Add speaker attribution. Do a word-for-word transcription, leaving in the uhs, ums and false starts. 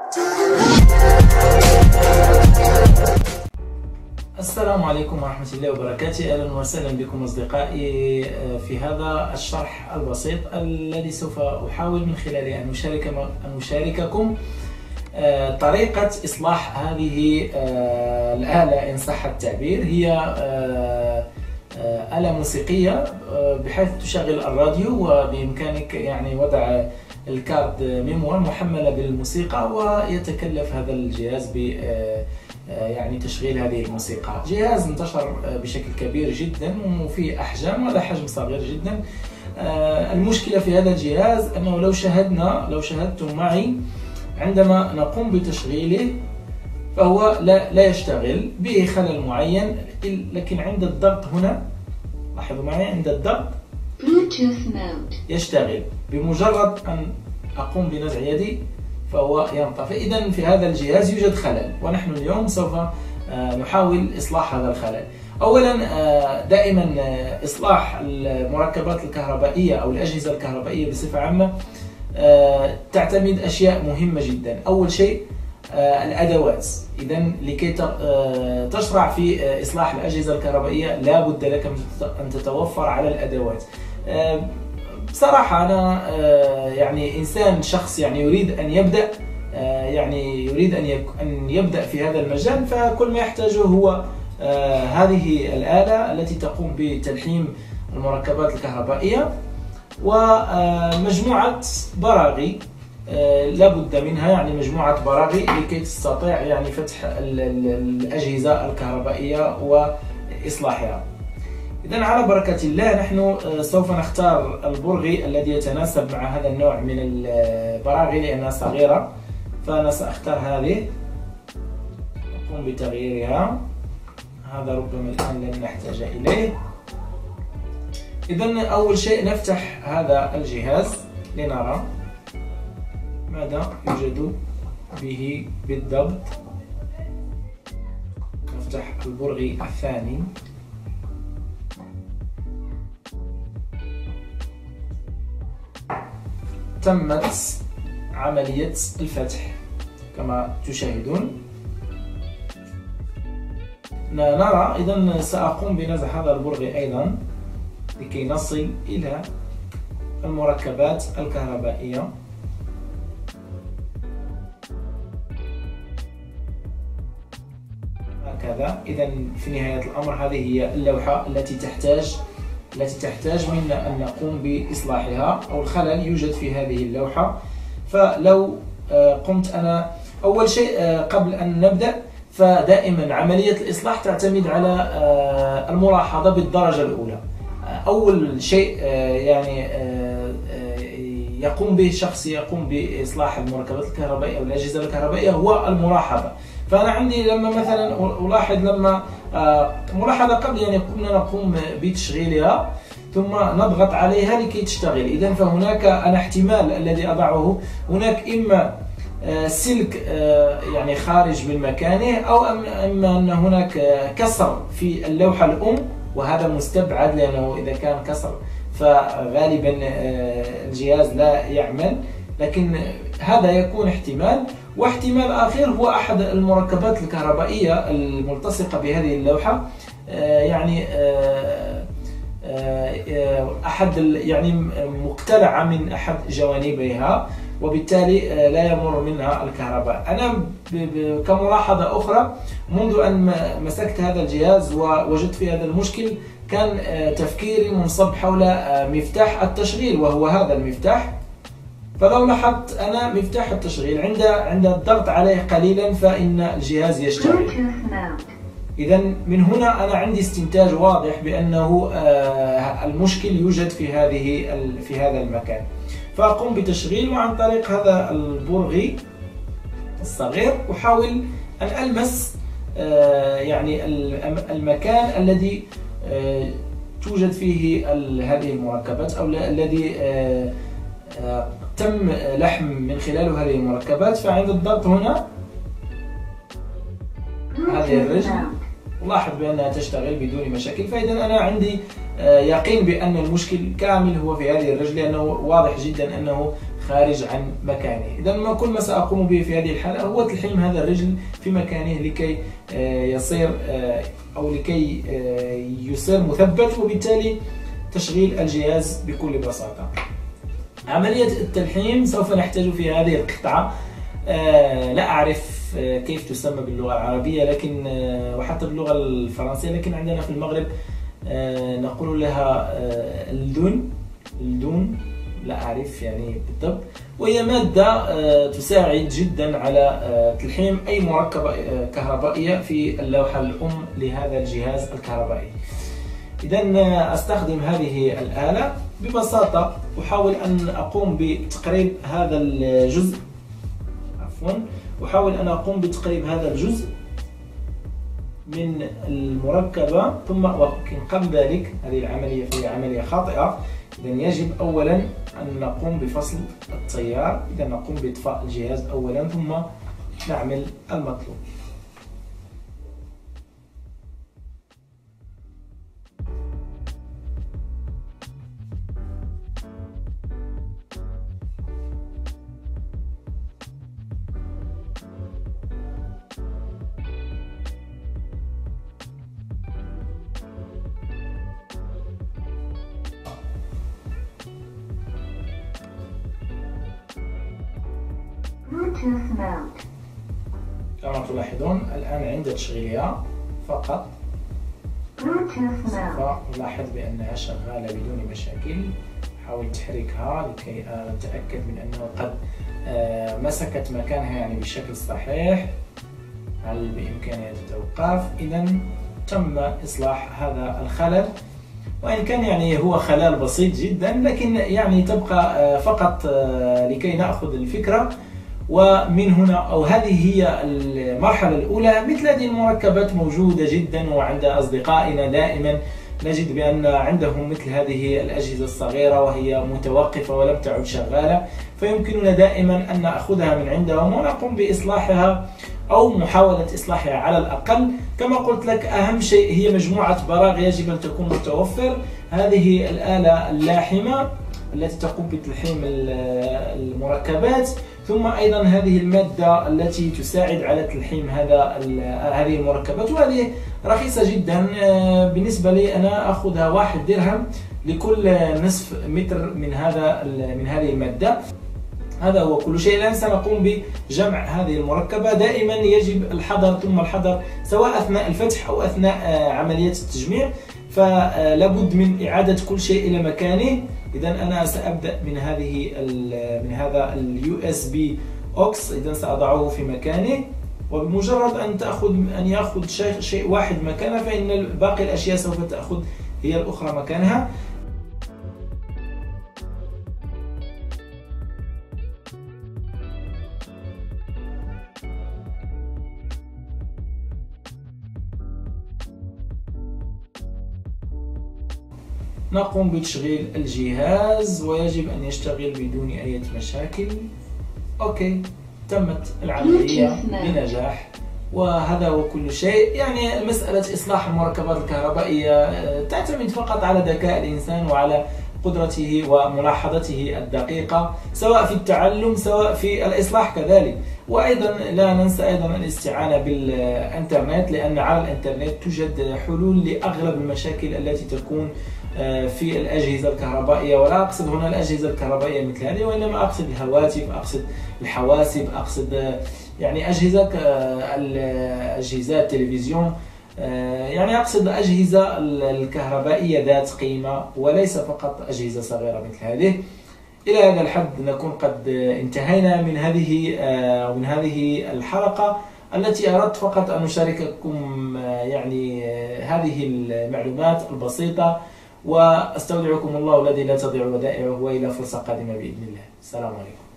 Speaker 1: السلام عليكم ورحمة الله وبركاته. أهلا وسهلا بكم أصدقائي في هذا الشرح البسيط الذي سوف أحاول من خلاله أن أشارك أن أشارككم طريقة إصلاح هذه الآلة إن صح التعبير. هي آلة موسيقية بحيث تشغل الراديو، وبإمكانك يعني وضع الكارد ميموار محملة بالموسيقى، ويتكلف هذا الجهاز ب يعني تشغيل هذه الموسيقى. جهاز انتشر بشكل كبير جدا وفي أحجام، وهذا حجم صغير جدا. المشكلة في هذا الجهاز أنه لو شاهدنا لو شاهدتم معي عندما نقوم بتشغيله فهو لا, لا يشتغل، به خلل معين، لكن عند الضغط هنا، لاحظوا معي، عند الضغط يشتغل. بمجرد أن أقوم بنزع يدي فهو ينطفئ. إذن في هذا الجهاز يوجد خلل، ونحن اليوم سوف نحاول إصلاح هذا الخلل. أولا، دائما إصلاح المركبات الكهربائية أو الأجهزة الكهربائية بصفة عامة تعتمد أشياء مهمة جدا. أول شيء الأدوات. إذن لكي تشرع في إصلاح الأجهزة الكهربائية لا بد لك أن تتوفر على الأدوات. بصراحة أنا يعني إنسان شخص يعني يريد أن يبدأ يعني يريد أن يبدأ في هذا المجال، فكل ما يحتاجه هو هذه الآلة التي تقوم بتلحيم المركبات الكهربائية، ومجموعة براغي لا بد منها، يعني مجموعة براغي لكي تستطيع يعني فتح الأجهزة الكهربائية وإصلاحها. إذن على بركة الله نحن سوف نختار البرغي الذي يتناسب مع هذا النوع من البراغي لأنها صغيرة، فأنا سأختار هذه، أقوم بتغييرها. هذا ربما الآن لن نحتاج إليه. إذن أول شيء نفتح هذا الجهاز لنرى ماذا يوجد به بالضبط. نفتح البرغي الثاني. تمت عملية الفتح كما تشاهدون. نرى إذن سأقوم بنزع هذا البرغي أيضا لكي نصل إلى المركبات الكهربائية. هكذا. إذن في نهاية الأمر هذه هي اللوحة التي تحتاج التي تحتاج منا أن نقوم بإصلاحها، أو الخلل يوجد في هذه اللوحة. فلو قمت أنا أول شيء قبل أن نبدأ، فدائما عملية الإصلاح تعتمد على الملاحظة بالدرجة الأولى. أول شيء يعني يقوم به شخص يقوم بإصلاح المركبات الكهربائية أو الأجهزة الكهربائية هو الملاحظة. فأنا عندي لما مثلا ألاحظ لما ملاحظة قبل يعني كنا نقوم بتشغيلها ثم نضغط عليها لكي تشتغل. إذن فهناك أنا احتمال الذي أضعه هناك إما سلك يعني خارج من مكانه، أو إما أن هناك كسر في اللوحة الأم، وهذا مستبعد لأنه إذا كان كسر فغالبا الجهاز لا يعمل، لكن هذا يكون احتمال. واحتمال آخر هو أحد المركبات الكهربائية الملتصقة بهذه اللوحة، يعني أحد يعني مقتلعة من أحد جوانبها، وبالتالي لا يمر منها الكهرباء. أنا كملاحظة أخرى، منذ أن مسكت هذا الجهاز ووجدت في هذا المشكل كان تفكيري منصب حول مفتاح التشغيل، وهو هذا المفتاح. فلو لاحظت أنا مفتاح التشغيل عند عند الضغط عليه قليلا فإن الجهاز يشتغل. إذن من هنا أنا عندي استنتاج واضح بأنه المشكل يوجد في هذه في هذا المكان. فأقوم بتشغيل، وعن طريق هذا البرغي الصغير أحاول أن ألمس يعني المكان الذي توجد فيه هذه المركبات، أو الذي تم لحم من خلاله هذه المركبات. فعند الضغط هنا هذه الرجل ألاحظ بأنها تشتغل بدون مشاكل. فإذا أنا عندي يقين بأن المشكل كامل هو في هذه الرجل، لأنه واضح جدا أنه خارج عن مكانه. إذا ما كل ما سأقوم به في هذه الحالة هو تلحيم هذا الرجل في مكانه لكي يصير أو لكي يصير مثبت، وبالتالي تشغيل الجهاز بكل بساطة. عملية التلحيم سوف نحتاج في هذه القطعة، لا أعرف كيف تسمى باللغة العربية لكن وحتى باللغة الفرنسية، لكن عندنا في المغرب نقول لها الدون الدون لا أعرف يعني بالضبط، وهي مادة تساعد جدا على تلحيم أي مركبة كهربائية في اللوحة الأم لهذا الجهاز الكهربائي. إذا أستخدم هذه الآلة ببساطة، أحاول أن أقوم بتقريب هذا الجزء عفوا أحاول أن أقوم بتقريب هذا الجزء من المركبة، ثم ولكن قبل ذلك هذه العملية فهي عملية خاطئة. إذا يجب أولا أن نقوم بفصل التيار، إذا نقوم بإطفاء الجهاز أولا ثم نعمل المطلوب. كما تلاحظون الآن عند تشغيلها فقط سوف نلاحظ بأنها شغالة بدون مشاكل. حاول تحركها لكي أتأكد من أنه قد مسكت مكانها يعني بشكل صحيح. هل بإمكانها تتوقف؟ إذا تم إصلاح هذا الخلل، وإن كان يعني هو خلل بسيط جدا لكن يعني تبقى فقط لكي نأخذ الفكرة. ومن هنا أو هذه هي المرحلة الأولى. مثل هذه المركبات موجودة جدا، وعند أصدقائنا دائما نجد بأن عندهم مثل هذه الأجهزة الصغيرة وهي متوقفة ولم تعد شغالة، فيمكننا دائما أن نأخذها من عندهم ونقوم بإصلاحها أو محاولة إصلاحها على الأقل. كما قلت لك أهم شيء هي مجموعة براغ يجب أن تكون متوفر. هذه الآلة اللاحمة التي تقوم بتلحيم المركبات، ثم أيضا هذه المادة التي تساعد على تلحيم هذا هذه المركبات، وهذه رخيصة جدا. بالنسبة لي أنا أخذها واحد درهم لكل نصف متر من هذا من هذه المادة. هذا هو كل شيء. الآن سنقوم بجمع هذه المركبة. دائما يجب الحذر ثم الحذر سواء أثناء الفتح أو أثناء عملية التجميع، فلابد من إعادة كل شيء إلى مكانه. إذا أنا سأبدأ من هذه من هذا اليو اس بي اوكس. إذا سأضعه في مكانه، وبمجرد أن تأخذ أن يأخذ شيء شيء واحد مكانه فإن باقي الأشياء سوف تأخذ هي الأخرى مكانها. نقوم بتشغيل الجهاز ويجب أن يشتغل بدون أي مشاكل. أوكي، تمت العملية بنجاح، وهذا هو كل شيء. يعني مسألة إصلاح المركبات الكهربائية تعتمد فقط على ذكاء الإنسان وعلى قدرته وملاحظته الدقيقة، سواء في التعلم سواء في الإصلاح كذلك. وأيضا لا ننسى أيضا الاستعانة بالإنترنت، لأن على الإنترنت توجد حلول لأغلب المشاكل التي تكون في الأجهزة الكهربائية. ولا أقصد هنا الأجهزة الكهربائية مثل هذه، وإنما أقصد الهواتف، أقصد الحواسب، أقصد يعني أجهزة أجهزة التلفزيون، يعني أقصد أجهزة الكهربائية ذات قيمة وليس فقط أجهزة صغيرة مثل هذه. إلى هذا الحد نكون قد انتهينا من هذه من هذه الحلقة التي أردت فقط أن أشارككم يعني هذه المعلومات البسيطة، وأستودعكم الله الذي لا تضيع ودائعه، وإلى فرصة قادمة بإذن الله. السلام عليكم.